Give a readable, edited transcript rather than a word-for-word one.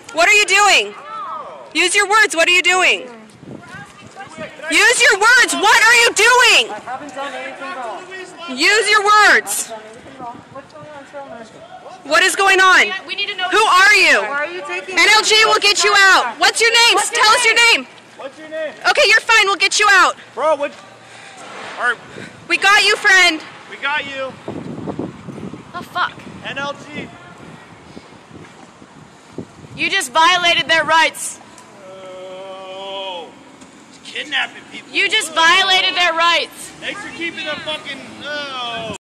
What are you doing? Use your words. What are you doing? Use your words. What are you doing? I haven't done anything wrong. Use your words. What's going on, What is going on? We need to know. Who are you? Why are you taking NLG will get you out. What's your name? Tell us your name. What's your name? Okay, you're fine. We'll get you out. Bro, what? We got you, friend. We got you. Oh, fuck. NLG. You just violated their rights. Oh. Kidnapping people. You just violated their rights. Thanks for keeping the fucking... Oh.